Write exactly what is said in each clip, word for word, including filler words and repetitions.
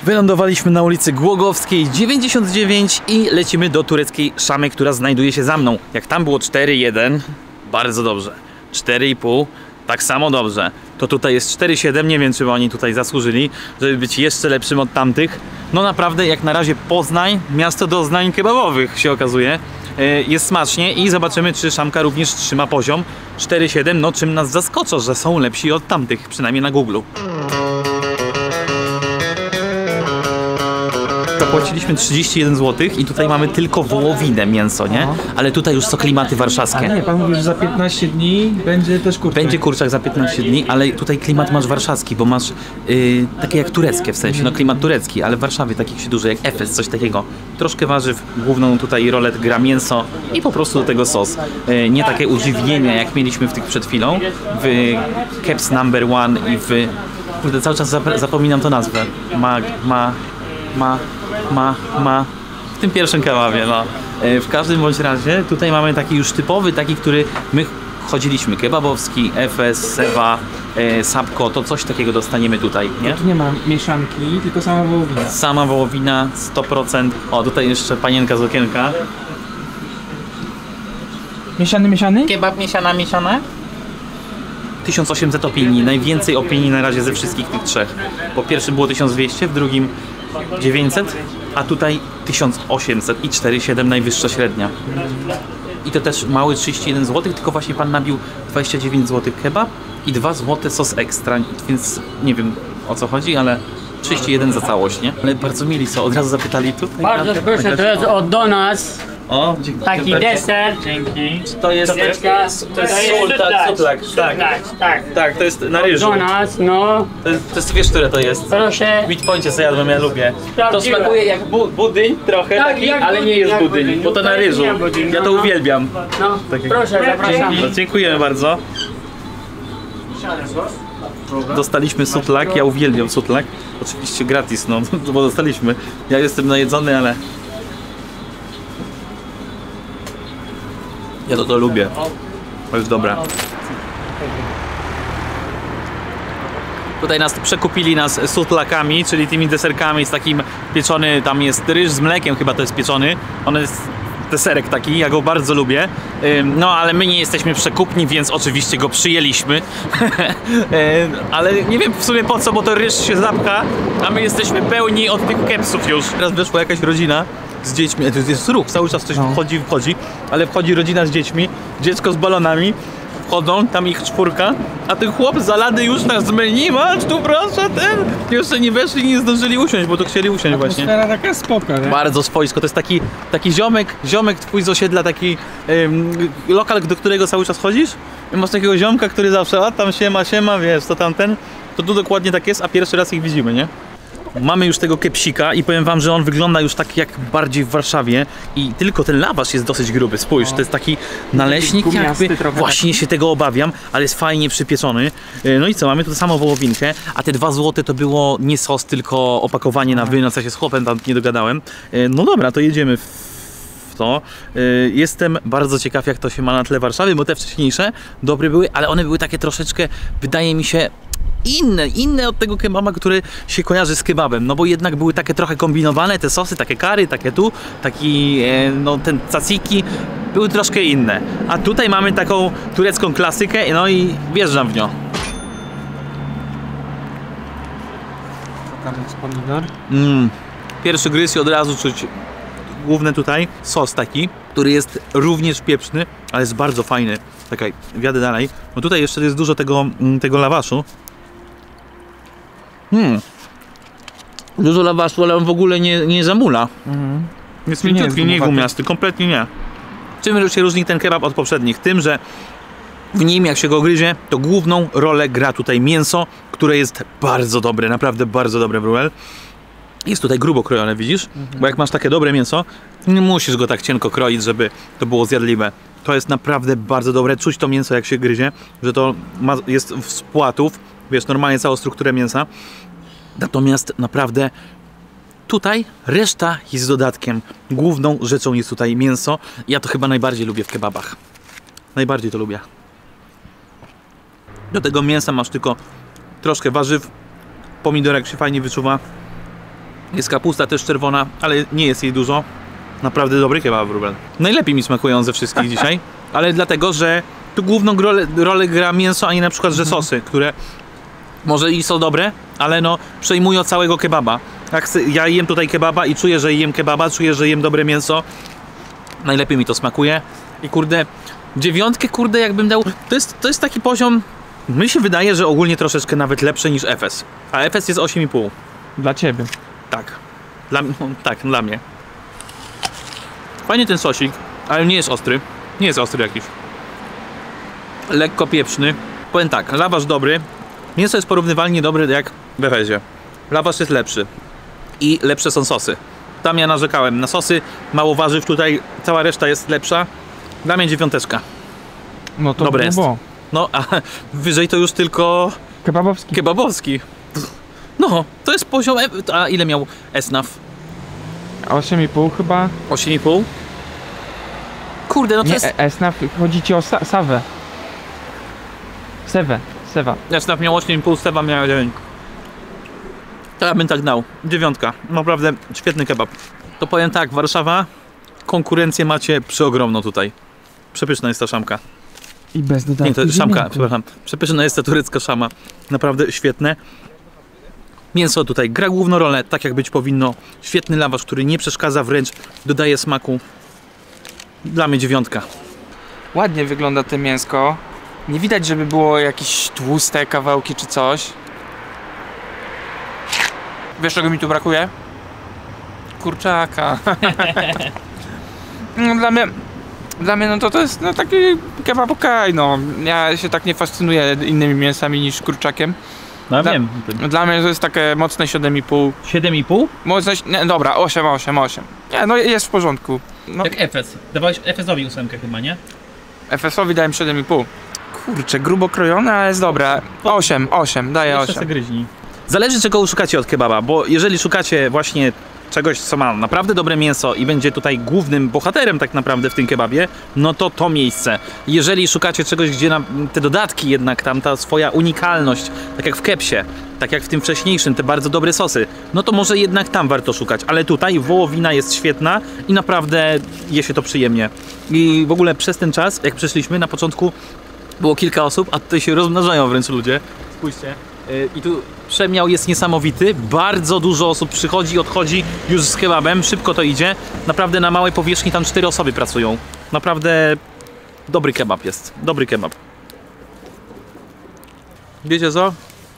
Wylądowaliśmy na ulicy Głogowskiej dziewięćdziesiąt dziewięć i lecimy do tureckiej szamy, która znajduje się za mną. Jak tam było cztery jeden, bardzo dobrze. cztery i pół, tak samo dobrze. To tutaj jest cztery siedem, nie wiem, czy oni tutaj zasłużyli, żeby być jeszcze lepszym od tamtych. No naprawdę, jak na razie Poznań, miasto doznań kebabowych się okazuje. Jest smacznie i zobaczymy, czy szamka również trzyma poziom cztery siedem, no czym nas zaskoczą, że są lepsi od tamtych, przynajmniej na Google. Zapłaciliśmy trzydzieści jeden złotych i tutaj mamy tylko wołowinę, mięso, nie? Ale tutaj już są klimaty warszawskie. A nie, pan mówi, że za piętnaście dni będzie też kurczak. Będzie kurczak za piętnaście dni, ale tutaj klimat masz warszawski, bo masz yy, takie jak tureckie w sensie, no klimat turecki, ale w Warszawie takich się dużo jak Efes, coś takiego. Troszkę warzyw, główną tutaj rolet gra mięso i po prostu do tego sos. Yy, nie takie używienia jak mieliśmy w tych przed chwilą, w Keps Number One i w... Kurde, cały czas zap zapominam to nazwę. Ma... ma... ma... ma... ma... w tym pierwszym kebabie, no. W każdym bądź razie tutaj mamy taki już typowy, taki, który my chodziliśmy, kebabowski, Efes, Sewa, e, Sapko, to coś takiego dostaniemy tutaj, nie? Tu nie ma mieszanki, tylko sama wołowina. Sama wołowina, sto procent. O, tutaj jeszcze panienka z okienka. Mieszany, mieszany? Kebab mieszana, mieszana? tysiąc osiemset opinii, najwięcej opinii na razie ze wszystkich tych trzech. Po pierwszym było tysiąc dwieście, w drugim dziewięćset, a tutaj tysiąc osiemset i cztery siedem najwyższa średnia. I to też mały trzydzieści jeden złotych, tylko właśnie pan nabił dwadzieścia dziewięć złotych kebab i dwa złote sos ekstra, więc nie wiem o co chodzi, ale trzydzieści jeden za całość, nie? Ale bardzo mieli są, od razu zapytali tutaj. Bardzo proszę, to jest od do nas. O, dziękuję. Taki deser. Dzięki. To jest, to jest, to jest sultak, sutlak, tak. tak. Tak, to jest na ryżu. Do nas, no. To jest, to jest, wiesz, które to jest? Proszę. W Midpoincie co jadłem, ja lubię. To Sprawdziłem. smakuje jak bu budyń trochę, Tak, taki, jak ale nie jest jak budyń, budyń. bo to na To jest ryżu. nie budyń, Ja no, to no. uwielbiam. No, Tak. proszę, zapraszam. No, dziękujemy bardzo. Dostaliśmy sutlak, ja uwielbiam sutlak. Oczywiście gratis, no, bo dostaliśmy. Ja jestem najedzony, ale... Ja to to lubię. To jest dobre. Tutaj nas przekupili nas sutlakami, czyli tymi deserkami z takim pieczony, tam jest ryż z mlekiem, chyba to jest pieczony. On jest deserek taki, ja go bardzo lubię. No ale my nie jesteśmy przekupni, więc oczywiście go przyjęliśmy. Ale nie wiem w sumie po co, bo to ryż się zapcha, a my jesteśmy pełni od tych kepsów już. Teraz wyszła jakaś rodzina z dziećmi, to jest ruch, cały czas coś wchodzi, wchodzi, ale wchodzi rodzina z dziećmi, dziecko z balonami, wchodzą, tam ich czwórka, a ten chłop z Zalady już nas zmyli, masz tu proszę, ten, jeszcze nie weszli, nie zdążyli usiąść, bo to chcieli usiąść właśnie. Atmosfera taka spoko, nie? Bardzo swojsko, to jest taki, taki ziomek, ziomek twój z osiedla, taki ym, lokal, do którego cały czas chodzisz i masz takiego ziomka, który zawsze, a tam siema, siema, wiesz, to tamten, to tu dokładnie tak jest, a pierwszy raz ich widzimy, nie? Mamy już tego kepsika i powiem wam, że on wygląda już tak jak bardziej w Warszawie i tylko ten lawasz jest dosyć gruby, spójrz, to jest taki naleśnik jakby, właśnie się tego obawiam, ale jest fajnie przypieczony. No i co, mamy tu samą wołowinkę, a te dwa złote to było nie sos, tylko opakowanie na wynos, ja się z chłopem tam nie dogadałem. No dobra, to jedziemy w to. Jestem bardzo ciekaw, jak to się ma na tle Warszawy, bo te wcześniejsze dobre były, ale one były takie troszeczkę, wydaje mi się, inne, inne od tego kebaba, który się kojarzy z kebabem, no bo jednak były takie trochę kombinowane, te sosy, takie kary, takie tu, taki, e, no ten tzatziki, były troszkę inne. A tutaj mamy taką turecką klasykę, no i wjeżdżam w nią. Tam jest pomidor. Mm. Pierwszy gryz i od razu czuć główny tutaj sos taki, który jest również pieprzny, ale jest bardzo fajny. Czekaj, wjadę dalej, bo tutaj jeszcze jest dużo tego, tego lawaszu. Hmm. Dużo lawaszu, ale on w ogóle nie, nie zamula. Mhm. Jest mięciutki, nie gumiasty, kompletnie nie. Czym się różni ten kebab od poprzednich? Tym, że w nim jak się go gryzie, to główną rolę gra tutaj mięso, które jest bardzo dobre, naprawdę bardzo dobre w Ruel. Jest tutaj grubo krojone, widzisz? Mhm. Bo jak masz takie dobre mięso, nie musisz go tak cienko kroić, żeby to było zjadliwe. To jest naprawdę bardzo dobre, czuć to mięso jak się gryzie, że to ma, jest z płatów, wiesz, normalnie całą strukturę mięsa. Natomiast naprawdę tutaj reszta jest dodatkiem. Główną rzeczą jest tutaj mięso. Ja to chyba najbardziej lubię w kebabach. Najbardziej to lubię. Do tego mięsa masz tylko troszkę warzyw, pomidorek się fajnie wyczuwa. Jest kapusta też czerwona, ale nie jest jej dużo. Naprawdę dobry kebab wróbel. Najlepiej mi smakują ze wszystkich dzisiaj, ale dlatego, że tu główną rolę, rolę gra mięso, a nie na przykład, że sosy, które może i są dobre, ale no przejmują całego kebaba. Jak ja jem tutaj kebaba i czuję, że jem kebaba, czuję, że jem dobre mięso. Najlepiej mi to smakuje. I kurde, dziewiątkę kurde jakbym dał, to jest, to jest taki poziom, mi się wydaje, że ogólnie troszeczkę nawet lepszy niż Efes. A Efes jest osiem i pół. Dla ciebie. Tak. Dla, no, tak, dla mnie. Fajnie ten sosik, ale nie jest ostry. Nie jest ostry jakiś. Lekko pieprzny. Powiem tak, lawasz dobry. Mięso jest porównywalnie dobre jak w Efesie. Lawasz jest lepszy. I lepsze są sosy. Tam ja narzekałem na sosy, mało warzyw, tutaj cała reszta jest lepsza. Dla mnie dziewiąteczka. No to Dobre jest. było. No, a wyżej to już tylko Kebabowski. kebabowski. No, to jest poziom... E- a ile miał Esnaf? osiem i pół chyba. osiem i pół? Kurde, no to Nie, jest... e- Esnaf, chodzi ci o sa Sawę. Sewę. Sewa. Esnaf miał osiem i pół, Stewa miał dziewięć. To ja bym tak dał. Dziewiątka. Naprawdę świetny kebab. To powiem tak, Warszawa, konkurencję macie przeogromną tutaj. Przepyszna jest ta szamka. I bez dodatku Nie, to szamka, ziemniaków. przepraszam. Przepyszna jest ta turecka szama. Naprawdę świetne. Mięso tutaj gra główną rolę, tak jak być powinno. Świetny lawasz, który nie przeszkadza, wręcz dodaje smaku. Dla mnie dziewiątka. Ładnie wygląda to mięsko. Nie widać, żeby było jakieś tłuste kawałki czy coś. Wiesz, czego mi tu brakuje? Kurczaka. No, dla mnie, dla mnie no to, to jest no, taki kebab okej, no. Ja się tak nie fascynuję innymi mięsami niż kurczakiem. No Dla- wiem. Dla mnie to jest takie mocne siedem i pół. siedem i pół? Mocne, nie, dobra, osiem, osiem, osiem. Nie, no jest w porządku. No, Jak Efes. Dawałeś Efesowi ósemkę chyba, nie? F S owi dałem siedem i pół. Kurczę, grubo krojone, ale jest dobre. osiem, osiem, daję Jeszcze osiem. se gryźnij. Zależy, czego szukacie od kebaba, bo jeżeli szukacie właśnie czegoś, co ma naprawdę dobre mięso i będzie tutaj głównym bohaterem tak naprawdę w tym kebabie, no to to miejsce. Jeżeli szukacie czegoś, gdzie na te dodatki jednak, tam ta swoja unikalność, tak jak w kepsie, tak jak w tym wcześniejszym, te bardzo dobre sosy, no to może jednak tam warto szukać, ale tutaj wołowina jest świetna i naprawdę je się to przyjemnie. I w ogóle przez ten czas, jak przyszliśmy, na początku było kilka osób, a tutaj się rozmnażają wręcz ludzie. Spójrzcie. Yy, I tu przemiał jest niesamowity. Bardzo dużo osób przychodzi, odchodzi już z kebabem. Szybko to idzie. Naprawdę na małej powierzchni tam cztery osoby pracują. Naprawdę dobry kebab jest. Dobry kebab. Wiecie co?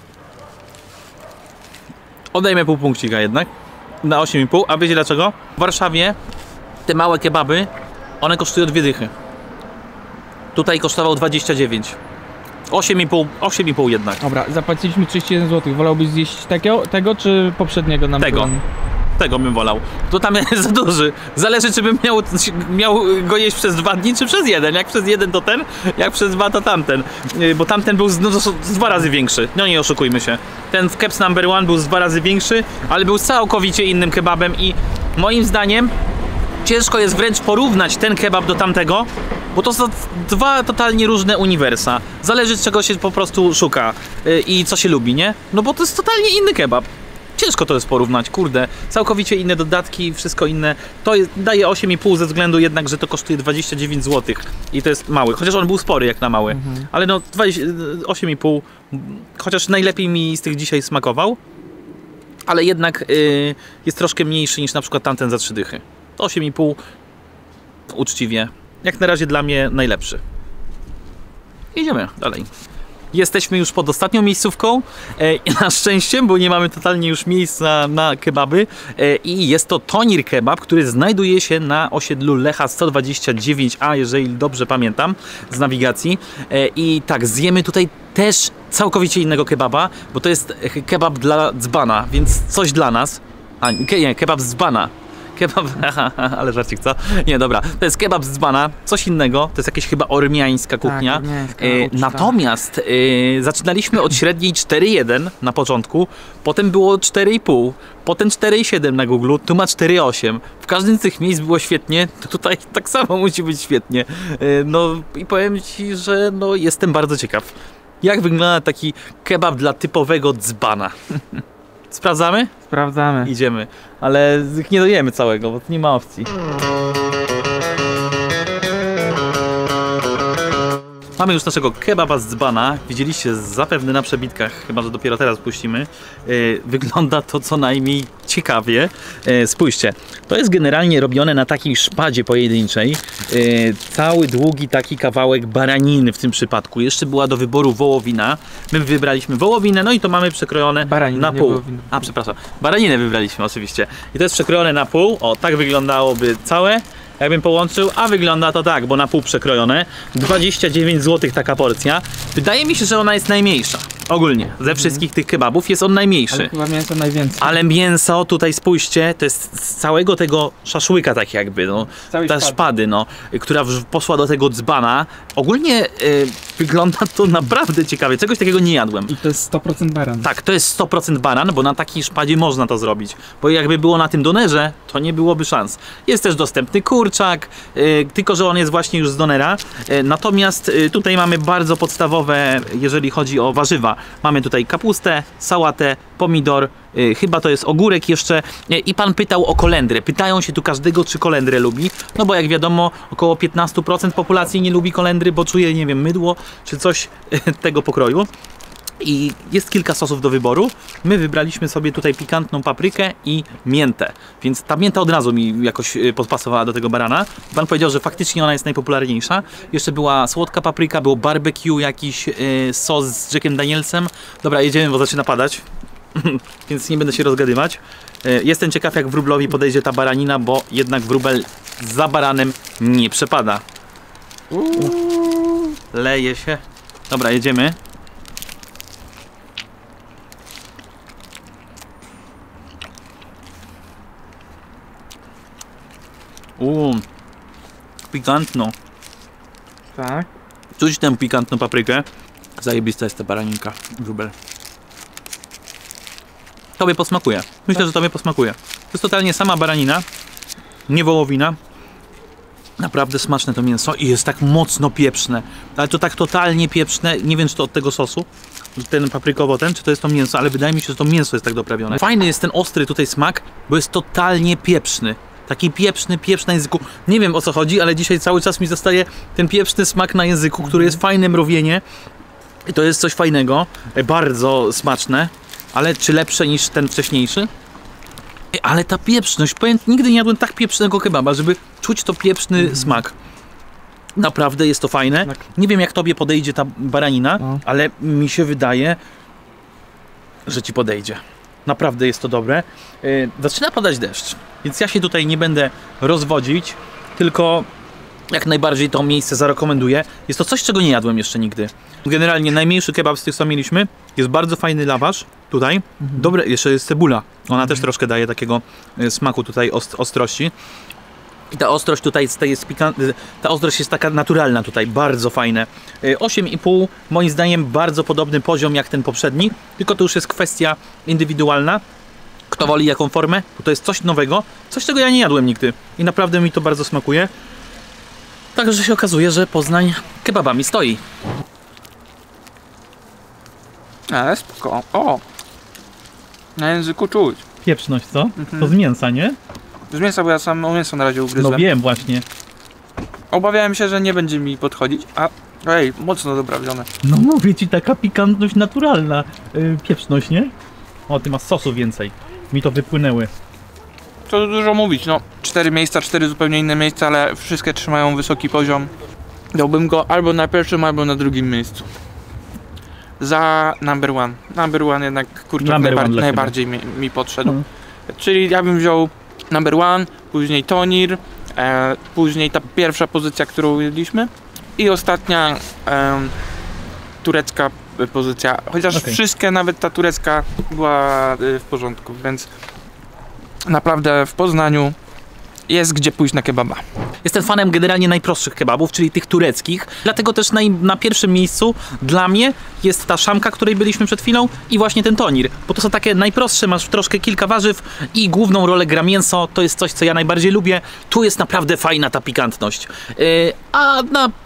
Oddajmy pół punkcika jednak. Na osiem i pół. A wiecie dlaczego? W Warszawie te małe kebaby, one kosztują dwie dychy. Tutaj kosztował dwadzieścia dziewięć. osiem i pół, osiem i pół jednak. Dobra, zapłaciliśmy trzydzieści jeden złotych. Wolałbyś zjeść tego, tego czy poprzedniego nam Tego. plan? Tego bym wolał. To tam jest za duży. Zależy, czy bym miał, miał go jeść przez dwa dni, czy przez jeden. Jak przez jeden to ten, jak przez dwa to tamten. Yy, Bo tamten był z, no, z dwa razy większy. No nie oszukujmy się. Ten w Keps Number One był z dwa razy większy, ale był całkowicie innym kebabem i moim zdaniem ciężko jest wręcz porównać ten kebab do tamtego, bo to są dwa totalnie różne uniwersa. Zależy, czego się po prostu szuka yy, i co się lubi, nie? No bo to jest totalnie inny kebab. Ciężko to jest porównać, kurde. Całkowicie inne dodatki, wszystko inne. To jest, daje osiem i pół ze względu jednak, że to kosztuje dwadzieścia dziewięć złotych i to jest mały. Chociaż on był spory jak na mały. Mhm. Ale no osiem i pół, chociaż najlepiej mi z tych dzisiaj smakował, ale jednak yy, jest troszkę mniejszy niż na przykład tamten za trzy dychy. osiem i pół uczciwie. Jak na razie dla mnie najlepszy. Idziemy dalej. Jesteśmy już pod ostatnią miejscówką, e, na szczęście, bo nie mamy totalnie już miejsca na kebaby e, i jest to Tonir Kebab, który znajduje się na osiedlu Lecha sto dwadzieścia dziewięć A, jeżeli dobrze pamiętam z nawigacji. E, I tak, zjemy tutaj też całkowicie innego kebaba, bo to jest kebab dla dzbana, więc coś dla nas. A nie, kebab z dzbana. Kebab, ale żarcik, co? Nie, dobra, to jest kebab z dzbana, coś innego, to jest jakaś chyba ormiańska kuchnia. Tak, ormiańska e, uczta. natomiast e, zaczynaliśmy od średniej cztery jeden na początku, potem było cztery i pół, potem cztery i siedem na Google, tu ma cztery i osiem. W każdym z tych miejsc było świetnie, to tutaj tak samo musi być świetnie. E, no i powiem Ci, że no, jestem bardzo ciekaw, jak wygląda taki kebab dla typowego dzbana. Sprawdzamy? Sprawdzamy. Idziemy, ale nie dojemy całego, bo nie ma opcji. Mamy już naszego kebaba z dzbana. Widzieliście zapewne na przebitkach, chyba że dopiero teraz puścimy. Yy, wygląda to co najmniej ciekawie. Yy, spójrzcie, to jest generalnie robione na takiej szpadzie pojedynczej. Yy, cały długi taki kawałek baraniny w tym przypadku. Jeszcze była do wyboru wołowina. My wybraliśmy wołowinę, no i to mamy przekrojone Baraninę, na nie pół. wołowinę. A, przepraszam. Baraninę wybraliśmy oczywiście. I to jest przekrojone na pół. O, tak wyglądałoby całe. Jakbym połączył, a wygląda to tak, bo na pół przekrojone. dwadzieścia dziewięć złotych taka porcja. Wydaje mi się, że ona jest najmniejsza. Ogólnie, ze wszystkich tych kebabów jest on najmniejszy. Ale chyba mięso najwięcej. Ale mięso, tutaj spójrzcie, to jest z całego tego szaszłyka tak jakby, no, Całej ta szpady. szpady, no, która w- poszła do tego dzbana. Ogólnie y, wygląda to naprawdę ciekawie, czegoś takiego nie jadłem. I to jest sto procent baran. Tak, to jest sto procent baran, bo na takiej szpadzie można to zrobić. Bo jakby było na tym donerze, to nie byłoby szans. Jest też dostępny kurczak, yy, tylko że on jest właśnie już z donera. Yy, natomiast yy, tutaj mamy bardzo podstawowe, jeżeli chodzi o warzywa. Mamy tutaj kapustę, sałatę, pomidor, yy, chyba to jest ogórek jeszcze. Yy, I pan pytał o kolendrę. Pytają się tu każdego, czy kolendrę lubi. No bo jak wiadomo, około piętnaście procent populacji nie lubi kolendry, bo czuje, nie wiem, mydło, czy coś yy, tego pokroju. I jest kilka sosów do wyboru. My wybraliśmy sobie tutaj pikantną paprykę i miętę. Więc ta mięta od razu mi jakoś y, podpasowała do tego barana. Pan powiedział, że faktycznie ona jest najpopularniejsza. Jeszcze była słodka papryka, był barbecue, jakiś y, sos z Jackiem Danielsem. Dobra, jedziemy, bo zaczyna padać. Więc nie będę się rozgadywać. Y, jestem ciekaw, jak wróblowi podejdzie ta baranina, bo jednak wróbel za baranem nie przepada. Leje się. Dobra, jedziemy. Uuu, pikantno. Tak. Czuć tę pikantną paprykę. Zajebista jest ta baraninka, wróbel. Tobie posmakuje. Myślę, że tobie posmakuje. To jest totalnie sama baranina, nie wołowina. Naprawdę smaczne to mięso i jest tak mocno pieprzne. Ale to tak totalnie pieprzne. Nie wiem, czy to od tego sosu, ten paprykowo ten, czy to jest to mięso, ale wydaje mi się, że to mięso jest tak doprawione. Fajny jest ten ostry tutaj smak, bo jest totalnie pieprzny. Taki pieprzny, pieprz na języku. Nie wiem, o co chodzi, ale dzisiaj cały czas mi zostaje ten pieprzny smak na języku, który jest fajne mrowienie. I to jest coś fajnego, bardzo smaczne, ale czy lepsze niż ten wcześniejszy? Ej, ale ta pieprzność, powiem, nigdy nie jadłem tak pieprznego kebaba, żeby czuć to pieprzny Mhm. smak. Naprawdę jest to fajne. Tak. Nie wiem, jak tobie podejdzie ta baranina, No. ale mi się wydaje, że ci podejdzie. Naprawdę jest to dobre. Yy, zaczyna padać deszcz, więc ja się tutaj nie będę rozwodzić, tylko jak najbardziej to miejsce zarekomenduję. Jest to coś, czego nie jadłem jeszcze nigdy. Generalnie najmniejszy kebab z tych, co mieliśmy. Jest bardzo fajny lawasz tutaj. Mhm. Dobre, jeszcze jest cebula. Ona też troszkę daje takiego y, smaku tutaj, ost ostrości. I ta ostrość tutaj jest, jest pikant, y, ta ostrość jest taka naturalna tutaj, bardzo fajne. Y, osiem i pół, moim zdaniem bardzo podobny poziom jak ten poprzedni, tylko to już jest kwestia indywidualna. Kto woli jaką formę, bo to jest coś nowego, coś czego ja nie jadłem nigdy i naprawdę mi to bardzo smakuje. Także się okazuje, że Poznań kebabami stoi. Ale spoko. O! Na języku czuć. Pieprzność, co? Mhm. To z mięsa, nie? Z mięsa, bo ja sam mięso na razie ugryzłem. No wiem właśnie. Obawiałem się, że nie będzie mi podchodzić, a ej, mocno doprawione. No mówię ci, taka pikantność naturalna. Yy, pieprzność, nie? O, ty masz sosu więcej. Mi to wypłynęły. Co tu dużo mówić, no cztery miejsca, cztery zupełnie inne miejsca, ale wszystkie trzymają wysoki poziom. Dałbym go albo na pierwszym, albo na drugim miejscu. Za number one. Number one jednak, kurczę, Number najbar one dla najbardziej mi, mi podszedł. Mhm. Czyli ja bym wziął number one, później tonir, e, później ta pierwsza pozycja, którą jedliśmy i ostatnia e, turecka pozycja. Chociaż Okej. wszystkie, nawet ta turecka była e, w porządku, więc naprawdę w Poznaniu jest gdzie pójść na kebaba. Jestem fanem generalnie najprostszych kebabów, czyli tych tureckich. Dlatego też naj, na pierwszym miejscu dla mnie jest ta szamka, której byliśmy przed chwilą i właśnie ten tonir. Bo to są takie najprostsze, masz troszkę kilka warzyw i główną rolę gra mięso. To jest coś, co ja najbardziej lubię. Tu jest naprawdę fajna ta pikantność. Yy, a na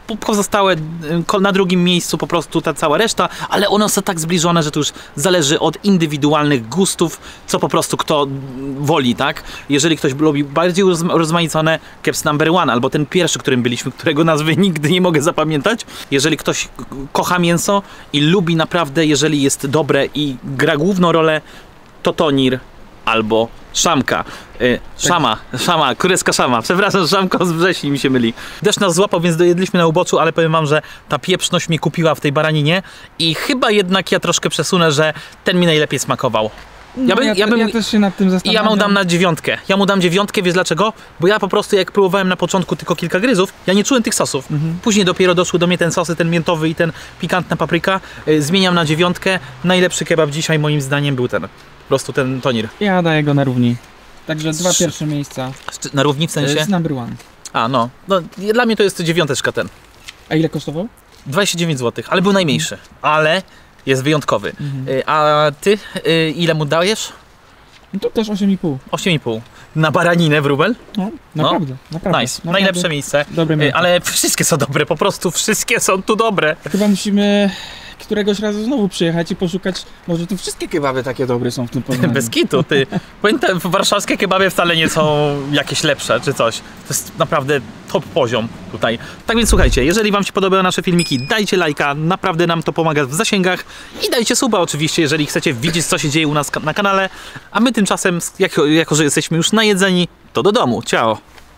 pozostałe y, na drugim miejscu po prostu ta cała reszta, ale one są tak zbliżone, że to już zależy od indywidualnych gustów, co po prostu kto woli, tak? Jeżeli ktoś lubi bardziej rozmaicone, Kebs number one, albo ten pierwszy, którym byliśmy, którego nazwy nigdy nie mogę zapamiętać. Jeżeli ktoś kocha mięso i lubi naprawdę, jeżeli jest dobre i gra główną rolę, to tonir albo szamka. Y, szama, szama, kureska szama. Przepraszam, szamko z wrześni mi się myli. Deszcz nas złapał, więc dojedliśmy na uboczu, ale powiem wam, że ta pieprzność mnie kupiła w tej baraninie i chyba jednak ja troszkę przesunę, że ten mi najlepiej smakował. Ja, bym, ja, ja, bym, ja też się nad tym I zastanawiam. ja mu dam na dziewiątkę. Ja mu dam dziewiątkę, wiesz dlaczego? Bo ja po prostu jak próbowałem na początku tylko kilka gryzów, ja nie czułem tych sosów. Mhm. Później dopiero doszły do mnie ten sosy, ten miętowy i ten pikantna papryka. Yy, zmieniam na dziewiątkę. Najlepszy kebab dzisiaj moim zdaniem był ten. Po prostu ten tonir. Ja daję go na równi. Także dwa pierwsze miejsca. Na równi w sensie? Z number one. A no. no. Dla mnie to jest dziewiąteczka ten. A ile kosztował? dwadzieścia dziewięć złotych, ale był najmniejszy. Ale jest wyjątkowy. Mhm. Yy, a ty yy, ile mu dajesz? No to też osiem i pół. osiem i pół. Na baraninę wróbel? No, naprawdę, naprawdę. Nice. Naprawdę. Najlepsze miejsce. Dobre Yy, miejsce. ale wszystkie są dobre, po prostu wszystkie są tu dobre. Chyba musimy któregoś razu znowu przyjechać i poszukać, może tu wszystkie kebaby takie dobre są w tym Poznaniu. Bez kitu, ty. Pamiętam, warszawskie kebaby wcale nie są jakieś lepsze czy coś. To jest naprawdę top poziom tutaj. Tak więc słuchajcie, jeżeli wam się podobają nasze filmiki, dajcie lajka, naprawdę nam to pomaga w zasięgach i dajcie suba oczywiście, jeżeli chcecie widzieć, co się dzieje u nas na kanale. A my tymczasem, jako, jako że jesteśmy już najedzeni, to do domu. Ciao!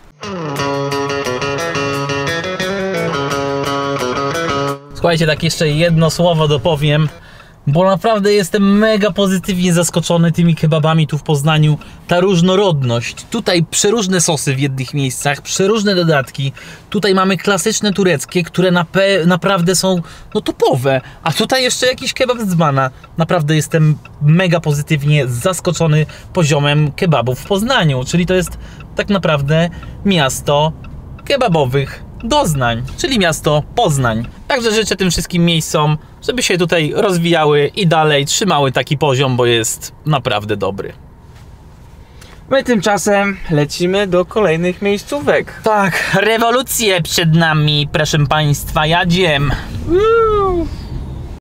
Słuchajcie, tak jeszcze jedno słowo dopowiem, bo naprawdę jestem mega pozytywnie zaskoczony tymi kebabami tu w Poznaniu. Ta różnorodność, tutaj przeróżne sosy w jednych miejscach, przeróżne dodatki. Tutaj mamy klasyczne tureckie, które na naprawdę są no topowe, a tutaj jeszcze jakiś kebab z dzbana. Naprawdę jestem mega pozytywnie zaskoczony poziomem kebabów w Poznaniu, czyli to jest tak naprawdę miasto kebabowych doznań, czyli miasto Poznań. Także życzę tym wszystkim miejscom, żeby się tutaj rozwijały i dalej trzymały taki poziom, bo jest naprawdę dobry. My tymczasem lecimy do kolejnych miejscówek. Tak, rewolucje przed nami, proszę państwa, jadziem. Woo!